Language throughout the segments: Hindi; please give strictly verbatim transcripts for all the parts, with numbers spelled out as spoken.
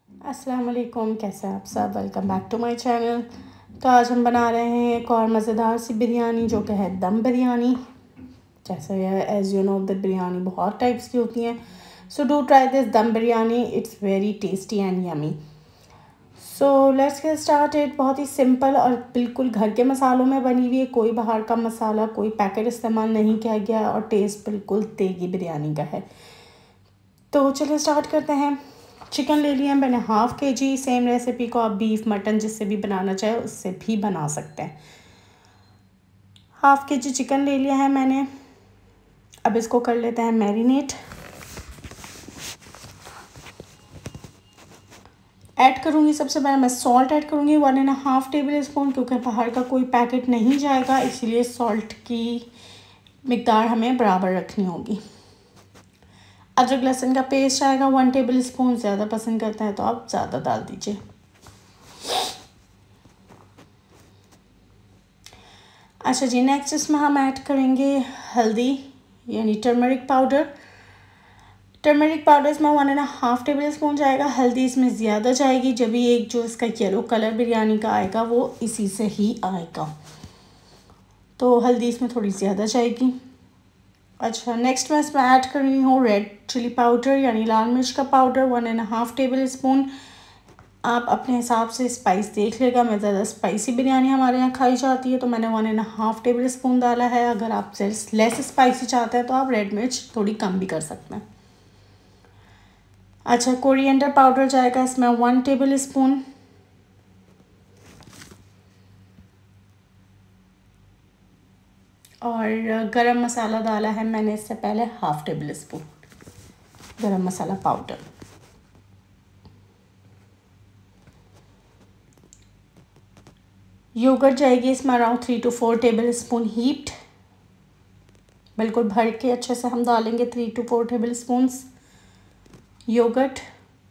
अस्सलाम वालेकुम, कैसे हैं आप सब। Welcome back to my channel. तो आज हम बना रहे हैं एक और मज़ेदार सी बिरयानी जो कि है दम बिरयानी। जैसे as you know the biryani बहुत टाइप्स की होती हैं, so do try this dum biryani, it's very tasty and yummy. So let's get started. बहुत ही सिंपल और बिल्कुल घर के मसालों में बनी हुई है, कोई बाहर का मसाला, कोई पैकेट इस्तेमाल नहीं किया गया और टेस्ट बिल्कुल देगी बिरयानी का है। तो चलिए स्टार्ट करते हैं। चिकन ले लिया मैंने हाफ़ के जी। सेम रेसिपी को आप बीफ मटन जिससे भी बनाना चाहे उससे भी बना सकते हैं। हाफ़ के जी चिकन ले लिया है मैंने। अब इसको कर लेते हैं मैरिनेट। ऐड करूँगी सबसे पहले मैं सॉल्ट ऐड करूँगी one and half tablespoon, क्योंकि बाहर का कोई पैकेट नहीं जाएगा, इसलिए सॉल्ट की मिकदार हमें बराबर रखनी होगी। अदरक लहसुन का पेस्ट आएगा वन टेबल स्पून। ज़्यादा पसंद करते हैं तो आप ज़्यादा डाल दीजिए। अच्छा जी, नेक्स्ट इसमें हम ऐड करेंगे हल्दी यानी टर्मरिक पाउडर। टर्मरिक पाउडर इसमें one and half tablespoon जाएगा। हल्दी इसमें ज़्यादा जाएगी, जब भी एक जो इसका येलो कलर बिरयानी का आएगा वो इसी से ही आएगा, तो हल्दी इसमें थोड़ी ज़्यादा जाएगी। अच्छा, नेक्स्ट मैं इसमें ऐड कर रही हूँ रेड चिली पाउडर यानी लाल मिर्च का powder one and half tablespoon. आप अपने हिसाब से स्पाइस देख लेगा। मैं ज़्यादा स्पाइसी बिरयानी हमारे यहाँ खाई जाती है तो मैंने one and half tablespoon डाला है। अगर आप लेस स्पाइसी चाहते हैं तो आप रेड मिर्च थोड़ी कम भी कर सकते हैं। अच्छा, कोरिएंडर पाउडर जाएगा इसमें वन टेबल स्पून। और गरम मसाला डाला है मैंने इससे पहले हाफ़ टेबल स्पून गरम मसाला पाउडर। योगर्ट जाएगी इसमें around three to four tablespoon heaped. बिल्कुल भर के अच्छे से हम डालेंगे three to four tablespoons yogurt.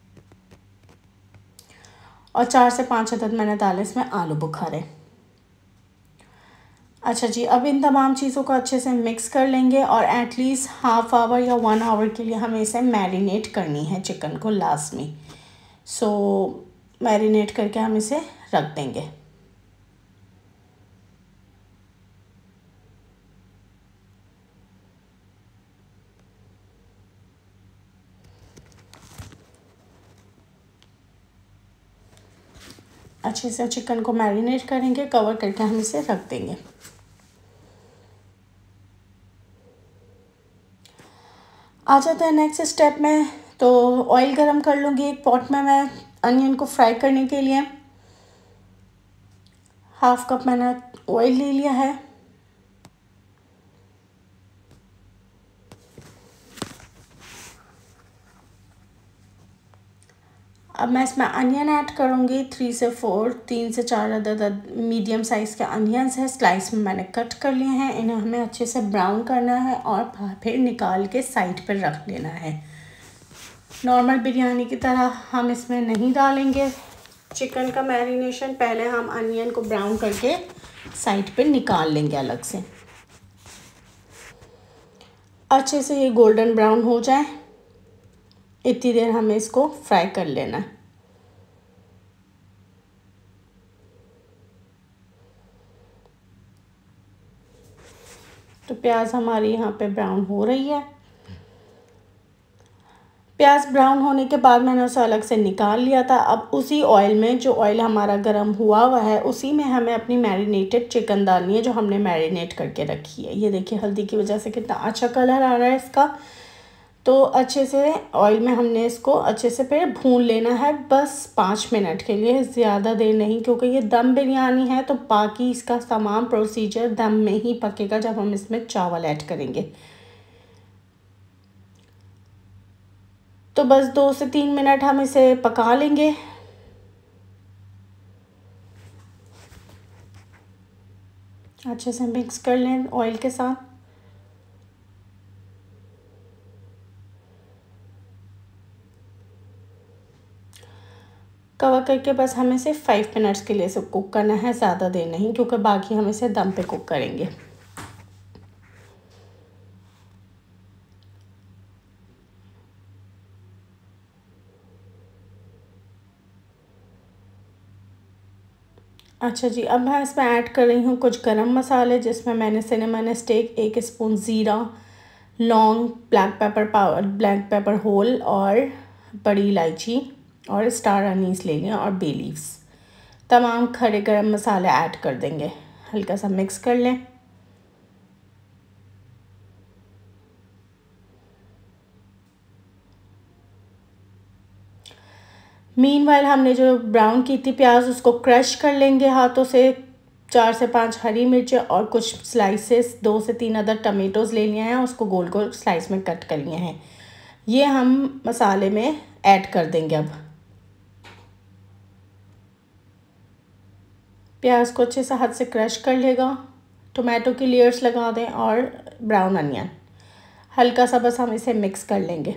और चार से पाँच अदद मैंने डाले इसमें आलू बुखारे। अच्छा जी, अब इन तमाम चीज़ों को अच्छे से मिक्स कर लेंगे और एटलीस्ट हाफ आवर या वन आवर के लिए हमें इसे मैरिनेट करनी है चिकन को लास्ट में। सो मैरिनेट करके हम इसे रख देंगे। अच्छे से चिकन को मैरिनेट करेंगे, कवर करके हम इसे रख देंगे। आ जाते हैं नेक्स्ट स्टेप में। तो ऑयल गरम कर लूँगी एक पॉट में मैं अनियन को फ्राई करने के लिए। हाफ कप मैंने ऑयल ले लिया है। अब मैं इसमें अनियन ऐड करूँगी थ्री से फोर तीन से चार अदद मीडियम साइज़ के अनियंस हैं, स्लाइस में मैंने कट कर लिए हैं। इन्हें हमें अच्छे से ब्राउन करना है और फिर निकाल के साइड पर रख लेना है। नॉर्मल बिरयानी की तरह हम इसमें नहीं डालेंगे चिकन का मैरिनेशन, पहले हम अनियन को ब्राउन करके साइड पे निकाल लेंगे अलग से। अच्छे से ये गोल्डन ब्राउन हो जाए इतनी देर हमें इसको फ्राई कर लेना है। तो प्याज हमारी यहाँ पे ब्राउन हो रही है। प्याज ब्राउन होने के बाद मैंने उसे अलग से निकाल लिया था। अब उसी ऑयल में, जो ऑयल हमारा गर्म हुआ हुआ है, उसी में हमें अपनी मैरिनेटेड चिकन डालनी है जो हमने मैरिनेट करके रखी है। ये देखिए हल्दी की वजह से कितना अच्छा कलर आ रहा है इसका। तो अच्छे से ऑयल में हमने इसको अच्छे से फिर भून लेना है, बस पाँच मिनट के लिए, ज़्यादा देर नहीं, क्योंकि ये दम बिरयानी है तो बाकी इसका तमाम प्रोसीजर दम में ही पकेगा जब हम इसमें चावल ऐड करेंगे। तो बस दो से तीन मिनट हम इसे पका लेंगे। अच्छे से मिक्स कर लें ऑयल के साथ। कवर करके बस हमें इसे फाइव मिनट्स के लिए इसे कुक करना है, ज़्यादा देर नहीं, क्योंकि बाकी हम इसे दम पे कुक करेंगे। अच्छा जी, अब मैं इसमें ऐड कर रही हूँ कुछ गरम मसाले, जिसमें मैंने सिनेमन स्टिक, एक स्पून ज़ीरा, लौंग, black pepper powder, black pepper whole और बड़ी इलायची और स्टार अनीस ले लिया और बे लीव्स। तमाम खड़े गरम मसाले ऐड कर देंगे, हल्का सा मिक्स कर लें। मीनवाइल हमने जो ब्राउन की थी प्याज, उसको क्रश कर लेंगे हाथों से। चार से पांच हरी मिर्चें और कुछ स्लाइसेस, दो से तीन अदर टमेटोज़ ले लिए हैं, उसको गोल गोल स्लाइस में कट कर लिए हैं। ये हम मसाले में ऐड कर देंगे। अब प्याज को अच्छे से हाथ से क्रश कर लेगा, टोमेटो की लेयर्स लगा दें और ब्राउन अनियन हल्का सा बस हम इसे मिक्स कर लेंगे।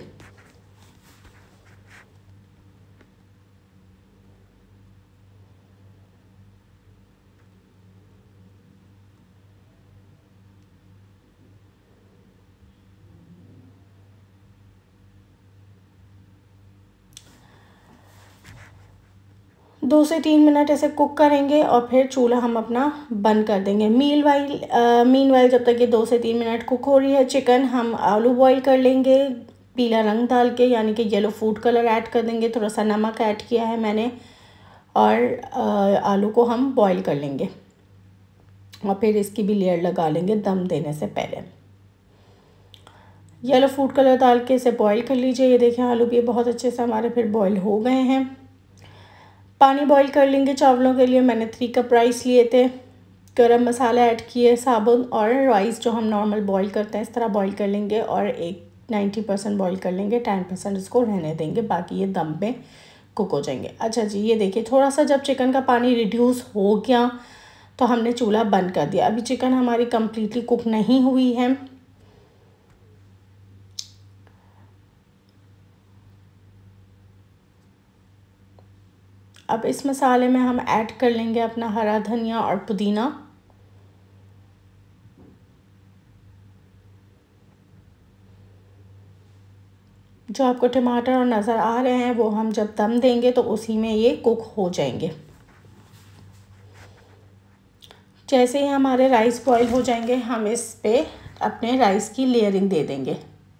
दो से तीन मिनट ऐसे कुक करेंगे और फिर चूल्हा हम अपना बंद कर देंगे। मील वाइल मीन वाइल जब तक ये दो से तीन मिनट कुक हो रही है, चिकन हम आलू बॉईल कर लेंगे पीला रंग डाल के, यानी कि येलो फूड कलर ऐड कर देंगे। थोड़ा सा नमक ऐड किया है मैंने और आलू को हम बॉईल कर लेंगे और फिर इसकी भी लेयर लगा लेंगे दम देने से पहले। येलो फूड कलर डाल के इसे बॉईल कर लीजिए। ये देखें आलू भी बहुत अच्छे से हमारे फिर बॉईल हो गए हैं। पानी बॉईल कर लेंगे चावलों के लिए। मैंने थ्री कप राइस लिए थे, गरम मसाला ऐड किए साबुन, और राइस जो हम नॉर्मल बॉईल करते हैं इस तरह बॉईल कर लेंगे और एक नाइन्टी परसेंट बॉईल कर लेंगे, टेन परसेंट इसको रहने देंगे, बाकी ये दम में कुक हो जाएंगे। अच्छा जी, ये देखिए थोड़ा सा जब चिकन का पानी रिड्यूस हो गया तो हमने चूल्हा बंद कर दिया। अभी चिकन हमारी कम्प्लीटली कुक नहीं हुई है। अब इस मसाले में हम ऐड कर लेंगे अपना हरा धनिया और पुदीना। जो आपको टमाटर और नज़र आ रहे हैं वो हम जब दम देंगे तो उसी में ये कुक हो जाएंगे। जैसे ही हमारे राइस बॉईल हो जाएंगे हम इस पे अपने राइस की लेयरिंग दे देंगे।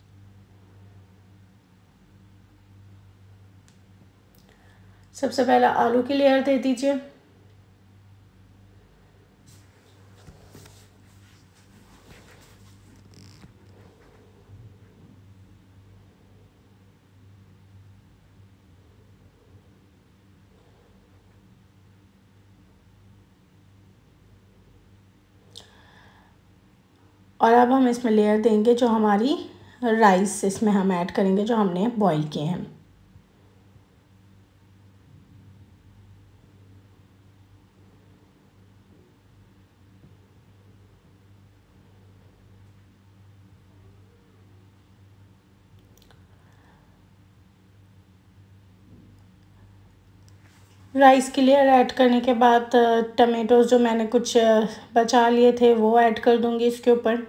सबसे पहले आलू की लेयर दे दीजिए, और अब हम इसमें लेयर देंगे जो हमारी राइस इसमें हम ऐड करेंगे जो हमने बॉईल किए हैं। राइस की लेयर ऐड करने के बाद टमेटोज़ जो मैंने कुछ बचा लिए थे वो ऐड कर दूंगी इसके ऊपर।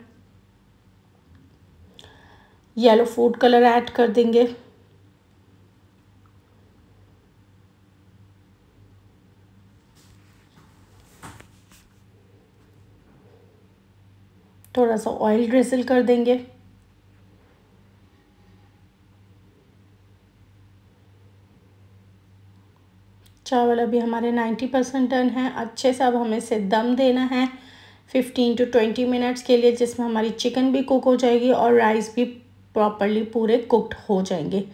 येलो फूड कलर ऐड कर देंगे। थोड़ा सा ऑयल ड्रिजल कर देंगे। चावल अभी हमारे नाइन्टी परसेंट डन हैं। अच्छे से अब हमें इसे दम देना है फिफ्टीन टू ट्वेंटी मिनट्स के लिए, जिसमें हमारी चिकन भी कुक हो जाएगी और राइस भी प्रॉपरली पूरे कुकड हो जाएंगे।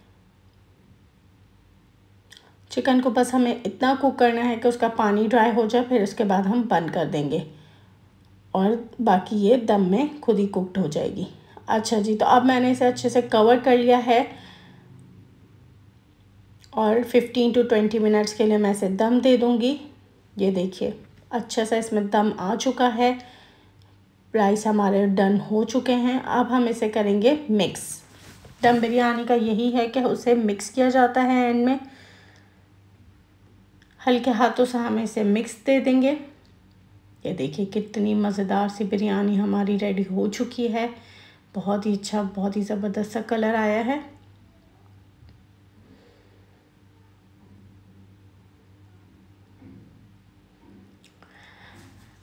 चिकन को बस हमें इतना कुक करना है कि उसका पानी ड्राई हो जाए, फिर उसके बाद हम बंद कर देंगे और बाकी ये दम में खुद ही कुकड हो जाएगी। अच्छा जी, तो अब मैंने इसे अच्छे से कवर कर लिया है और फिफ्टीन टू ट्वेंटी मिनट्स के लिए मैं इसे दम दे दूँगी। ये देखिए अच्छा सा इसमें दम आ चुका है, राइस हमारे डन हो चुके हैं। अब हम इसे करेंगे मिक्स। दम बिरयानी का यही है कि उसे मिक्स किया जाता है एंड में। हल्के हाथों से हम इसे मिक्स दे देंगे। ये देखिए कितनी मज़ेदार सी बिरयानी हमारी रेडी हो चुकी है। बहुत ही अच्छा, बहुत ही ज़बरदस्त सा कलर आया है।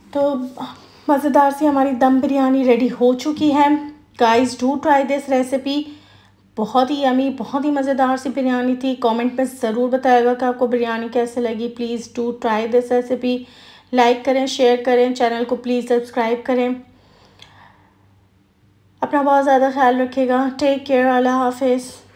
तो मज़ेदार सी हमारी दम बिरयानी रेडी हो चुकी है। Guys do try this recipe. बहुत ही यमी, बहुत ही मज़ेदार सी बिरयानी थी। कमेंट में ज़रूर बताएगा कि आपको बिरयानी कैसे लगी। Please do try this recipe. Like करें, शेयर करें, चैनल को प्लीज़ सब्सक्राइब करें। अपना बहुत ज़्यादा ख्याल रखिएगा। Take care. अल्लाह हाफिज़।